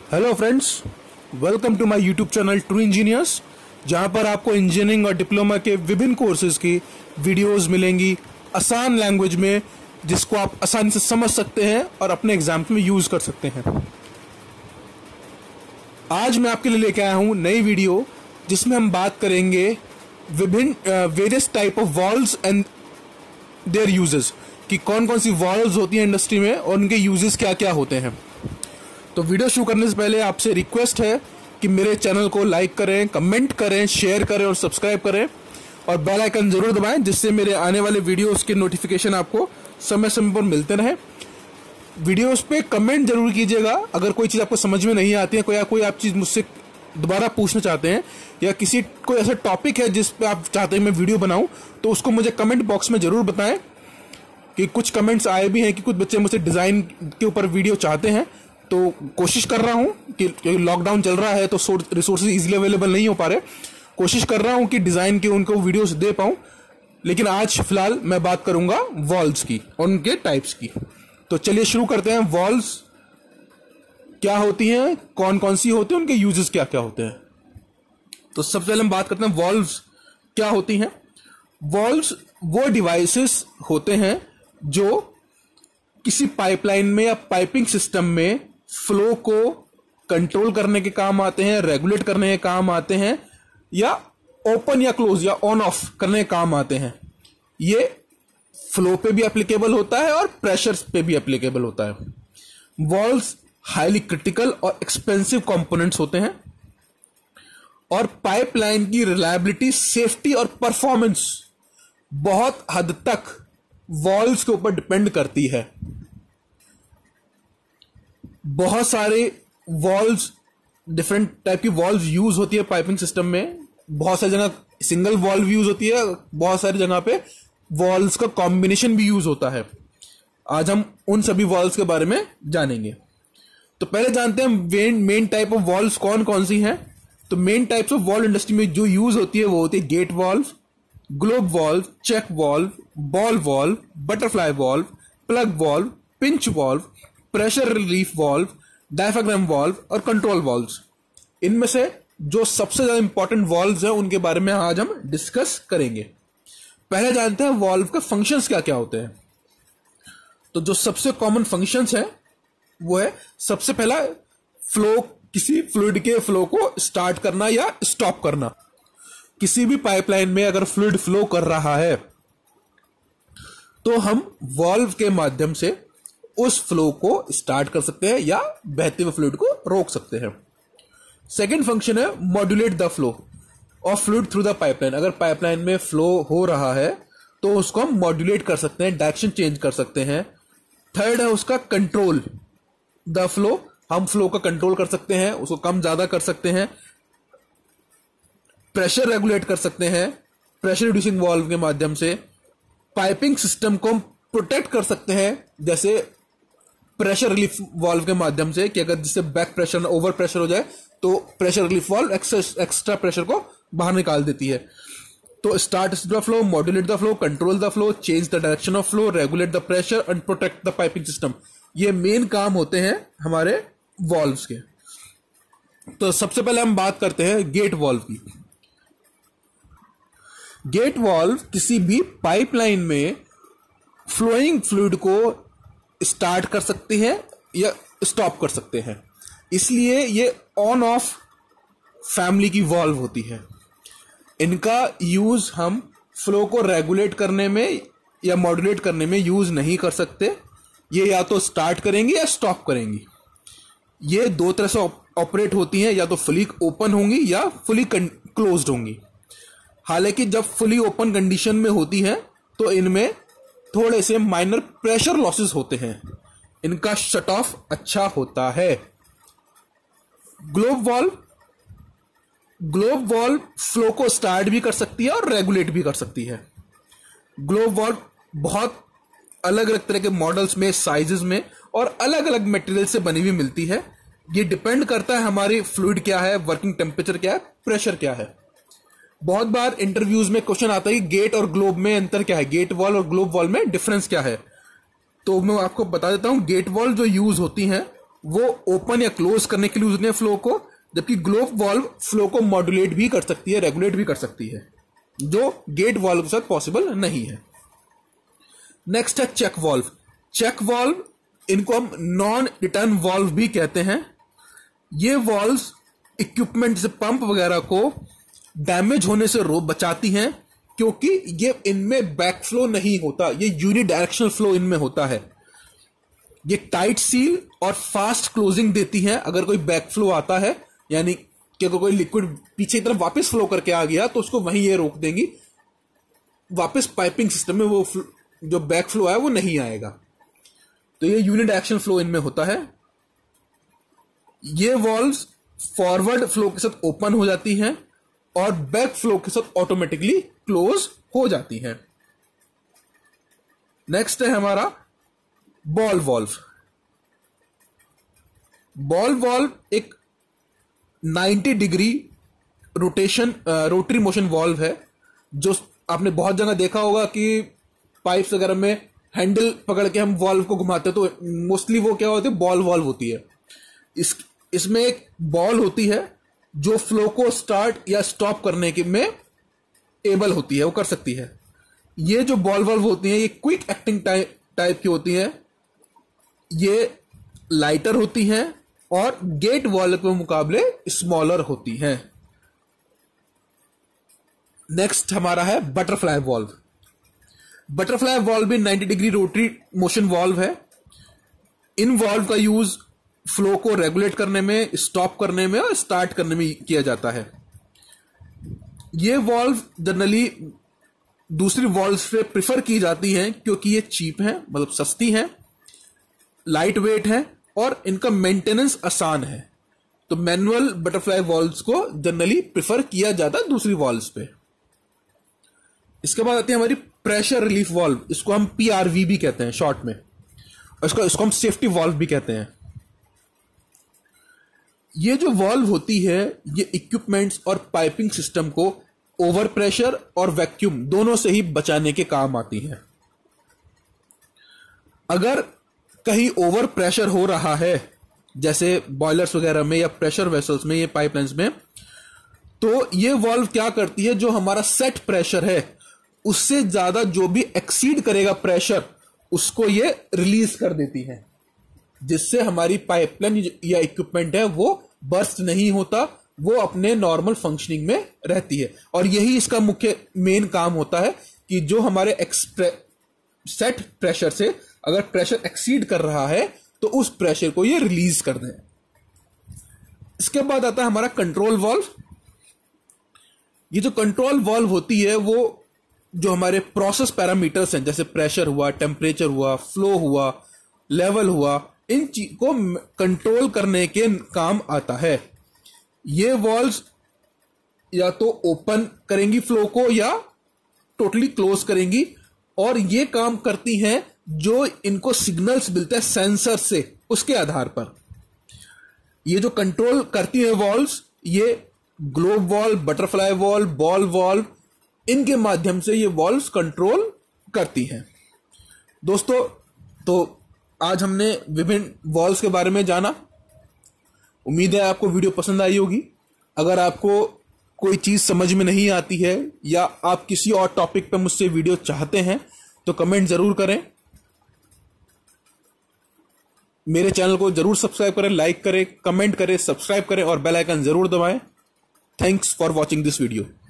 Hello friends, welcome to my YouTube channel true engineers, जहां पर आपको इंजीनियरिंग और डिप्लोमा के विभिन्न कोर्सेज की वीडियोस मिलेंगी आसान लैंग्वेज में, जिसको आप आसानी से समझ सकते हैं और अपने एग्जाम में यूज कर सकते हैं। आज मैं आपके लिए लेके आया हूं नई वीडियो, जिसमें हम बात करेंगे विभिन्न various type of valves and their uses, कि कौन कौन सी वॉल्व्स होती हैं इंडस्ट्री में और उनके यूजेस क्या क्या होते हैं। तो वीडियो शुरू करने से पहले आपसे रिक्वेस्ट है कि मेरे चैनल को लाइक करें, कमेंट करें, शेयर करें और सब्सक्राइब करें, और बेल आइकन जरूर दबाएं, जिससे मेरे आने वाले वीडियोस के नोटिफिकेशन आपको समय समय पर मिलते रहें। वीडियोस पे कमेंट जरूर कीजिएगा अगर कोई चीज़ आपको समझ में नहीं आती है, कोई आप चीज़ मुझसे दोबारा पूछना चाहते हैं, या किसी कोई ऐसा टॉपिक है जिस पे आप चाहते हैं मैं वीडियो बनाऊं, तो उसको मुझे कमेंट बॉक्स में जरूर बताएं। कि कुछ कमेंट्स आए भी हैं कि कुछ बच्चे मुझसे डिज़ाइन के ऊपर वीडियो चाहते हैं, तो कोशिश कर रहा हूं कि लॉकडाउन चल रहा है तो रिसोर्सेज इजीली अवेलेबल नहीं हो पा रहे, कोशिश कर रहा हूं कि डिज़ाइन के उनको वीडियोस दे पाऊं। लेकिन आज फिलहाल मैं बात करूंगा वॉल्व्स की और उनके टाइप्स की। तो चलिए शुरू करते हैं। वॉल्व्स क्या होती हैं, कौन कौन सी होती हैं, उनके यूजेस क्या क्या होते हैं। तो सबसे पहले हम बात करते हैं वॉल्व्स क्या होती हैं। वॉल्व्स वो डिवाइसेस होते हैं जो किसी पाइपलाइन में या पाइपिंग सिस्टम में फ्लो को कंट्रोल करने के काम आते हैं, रेगुलेट करने के काम आते हैं, या ओपन या क्लोज या ऑन ऑफ करने के काम आते हैं। ये फ्लो पे भी एप्लीकेबल होता है और प्रेशर पे भी एप्लीकेबल होता है। वॉल्व्स हाईली क्रिटिकल और एक्सपेंसिव कंपोनेंट्स होते हैं, और पाइपलाइन की रिलायबिलिटी, सेफ्टी और परफॉर्मेंस बहुत हद तक वॉल्व्स के ऊपर डिपेंड करती है। बहुत सारे वॉल्व्स, डिफरेंट टाइप की वॉल्व्स यूज होती है पाइपिंग सिस्टम में। बहुत सारी जगह सिंगल वॉल्व यूज होती है, बहुत सारी जगह पे वॉल्व्स का कॉम्बिनेशन भी यूज होता है। आज हम उन सभी वॉल्व्स के बारे में जानेंगे। तो पहले जानते हैं मेन टाइप ऑफ वॉल्व्स कौन कौन सी हैं। तो main types of valve industry में जो यूज होती है वो होती है gate valve, globe valve, check valve, ball valve, butterfly valve, plug valve, pinch valve, pressure relief valve, diaphragm valve और कंट्रोल वॉल्व्स। इनमें से जो सबसे ज्यादा इंपॉर्टेंट वॉल्व्स हैं उनके बारे में आज हम डिस्कस करेंगे। पहले जानते हैं वॉल्व के फंक्शंस क्या क्या होते हैं। तो जो सबसे कॉमन फंक्शंस है वो है, सबसे पहला फ्लो, किसी फ्लूइड के फ्लो को स्टार्ट करना या स्टॉप करना। किसी भी पाइपलाइन में अगर फ्लूइड फ्लो कर रहा है तो हम वॉल्व के माध्यम से उस फ्लो को स्टार्ट कर सकते हैं या बहते हुए फ्लूइड को रोक सकते हैं। सेकेंड फंक्शन है modulate the flow of fluid through the pipeline. अगर पाइपलाइन में फ्लो हो रहा है तो उसको हम मॉड्यूलेट कर सकते हैं, डायरेक्शन चेंज कर सकते हैं। थर्ड है उसका कंट्रोल द फ्लो। हम फ्लो का कंट्रोल कर सकते हैं, उसको कम ज्यादा कर सकते हैं। प्रेशर रेगुलेट कर सकते हैं प्रेशर रिड्यूसिंग वॉल्व के माध्यम से। पाइपिंग सिस्टम को प्रोटेक्ट कर सकते हैं, जैसे प्रेशर रिलीफ वॉल्व के माध्यम से, कि अगर जिससे बैक प्रेशर ओवर प्रेशर हो जाए तो pressure relief valve extra pressure को बाहर निकाल देती है। तो start the flow, modulate the flow, control the flow, change the direction of flow, regulate the pressure and protect the piping system. ये मेन काम होते हैं हमारे वॉल्व्स के। तो सबसे पहले हम बात करते हैं गेट वॉल्व की। गेट वॉल्व किसी भी पाइपलाइन में फ्लोइंग फ्लूइड को स्टार्ट कर सकते हैं या स्टॉप कर सकते हैं, इसलिए ये ऑन ऑफ फैमिली की वॉल्व होती है। इनका यूज हम फ्लो को रेगुलेट करने में या मॉड्यूलेट करने में यूज नहीं कर सकते। ये या तो स्टार्ट करेंगी या स्टॉप करेंगी। ये दो तरह से ऑपरेट होती हैं, या तो फुली ओपन होंगी या फुली क्लोज्ड होंगी। हालांकि जब फुली ओपन कंडीशन में होती है तो इनमें थोड़े से माइनर प्रेशर लॉसेस होते हैं, इनका शट ऑफ अच्छा होता है। ग्लोब वॉल्व फ्लो को स्टार्ट भी कर सकती है और रेगुलेट भी कर सकती है। ग्लोब वॉल्व बहुत अलग अलग तरह के मॉडल्स में, साइजेस में और अलग अलग मटेरियल से बनी हुई मिलती है। ये डिपेंड करता है हमारी फ्लूइड क्या है, वर्किंग टेम्परेचर क्या है, प्रेशर क्या है। बहुत बार इंटरव्यूज में क्वेश्चन आता है कि गेट और ग्लोब में अंतर क्या है, गेट वॉल्व और ग्लोब वॉल्व में डिफरेंस क्या है। तो मैं आपको बता देता हूं, गेट वॉल्व जो यूज होती हैं वो ओपन या क्लोज करने के लिए यूज होते हैं फ्लो को, जबकि ग्लोब वाल्व फ्लो को मॉड्यूलेट भी कर सकती है, रेगुलेट भी कर सकती है, जो गेट वाल्व के साथ पॉसिबल नहीं है। नेक्स्ट है चेक वाल्व। चेक वाल्व, इनको हम नॉन रिटर्न वाल्व भी कहते हैं। ये वाल्व्स इक्विपमेंट जैसे पंप वगैरह को डैमेज होने से बचाती हैं, क्योंकि ये इनमें बैकफ्लो नहीं होता, ये यूनिडायरेक्शनल फ्लो इनमें होता है। ये टाइट सील और फास्ट क्लोजिंग देती हैं अगर कोई बैकफ्लो आता है, यानी कि अगर कोई लिक्विड पीछे की तरफ वापस फ्लो करके आ गया तो उसको वहीं ये रोक देंगी, वापस पाइपिंग सिस्टम में वो जो बैकफ्लो है वो नहीं आएगा। तो ये यूनिडायरेक्शनल फ्लो इनमें होता है। ये वॉल्व्स फॉरवर्ड फ्लो के साथ ओपन हो जाती हैं और बैक फ्लो के साथ ऑटोमेटिकली क्लोज हो जाती हैं। नेक्स्ट है हमारा बॉल वॉल्व। बॉल वॉल्व एक 90 डिग्री रोटरी मोशन वॉल्व है, जो आपने बहुत जगह देखा होगा कि पाइप्स वगैरह में हैंडल पकड़ के हम वॉल्व को घुमाते हैं, तो मोस्टली वो क्या होती है, बॉल वॉल्व होती है। इसमें एक बॉल होती है जो फ्लो को स्टार्ट या स्टॉप करने के में एबल होती है, वो कर सकती है। ये जो बॉल वॉल्व होती हैं ये क्विक एक्टिंग टाइप की होती हैं, ये लाइटर होती हैं और गेट वॉल्व के मुकाबले स्मॉलर होती हैं। नेक्स्ट हमारा है बटरफ्लाई वॉल्व। बटरफ्लाई वॉल्व भी 90 डिग्री रोटरी मोशन वॉल्व है। इन वॉल्व का यूज फ्लो को रेगुलेट करने में, स्टॉप करने में और स्टार्ट करने में किया जाता है। ये वॉल्व जनरली दूसरी वॉल्व से प्रिफर की जाती हैं क्योंकि ये चीप हैं, मतलब सस्ती हैं, लाइट वेट है और इनका मेंटेनेंस आसान है। तो मैनुअल बटरफ्लाई वॉल्व्स को जनरली प्रिफर किया जाता है दूसरी वॉल्व्स पे। इसके बाद आती है हमारी प्रेशर रिलीफ वॉल्व, इसको हम PRV भी कहते हैं शॉर्ट में, और इसको हम सेफ्टी वॉल्व भी कहते हैं। ये जो वॉल्व होती है ये इक्विपमेंट्स और पाइपिंग सिस्टम को ओवर प्रेशर और वैक्यूम दोनों से ही बचाने के काम आती है। अगर कहीं ओवर प्रेशर हो रहा है, जैसे बॉयलर्स वगैरह में या प्रेशर वेसल्स में, ये पाइपलाइंस में, तो ये वॉल्व क्या करती है, जो हमारा सेट प्रेशर है उससे ज्यादा जो भी एक्सीड करेगा प्रेशर, उसको ये रिलीज कर देती है, जिससे हमारी पाइपलाइन या इक्विपमेंट है वो बर्स्ट नहीं होता, वो अपने नॉर्मल फंक्शनिंग में रहती है। और यही इसका मुख्य मेन काम होता है कि जो हमारे सेट प्रेशर से अगर प्रेशर एक्सीड कर रहा है तो उस प्रेशर को ये रिलीज कर दें। इसके बाद आता है हमारा कंट्रोल वाल्व। ये जो कंट्रोल वाल्व होती है वो जो हमारे प्रोसेस पैरामीटर्स हैं, जैसे प्रेशर हुआ, टेम्परेचर हुआ, फ्लो हुआ, लेवल हुआ, इन चीज को कंट्रोल करने के काम आता है। ये वॉल्व्स या तो ओपन करेंगी फ्लो को या टोटली क्लोज करेंगी, और ये काम करती हैं जो इनको सिग्नल्स मिलते हैं सेंसर से, उसके आधार पर। ये जो कंट्रोल करती है वॉल्व्स, ये globe valve, butterfly valve, ball valve, इनके माध्यम से ये वॉल्व्स कंट्रोल करती हैं। दोस्तों, तो आज हमने विभिन्न वॉल्व्स के बारे में जाना। उम्मीद है आपको वीडियो पसंद आई होगी। अगर आपको कोई चीज समझ में नहीं आती है या आप किसी और टॉपिक पर मुझसे वीडियो चाहते हैं तो कमेंट जरूर करें। मेरे चैनल को जरूर सब्सक्राइब करें, लाइक करें, कमेंट करें, सब्सक्राइब करें और बेल आइकन जरूर दबाएं। Thanks for watching this video.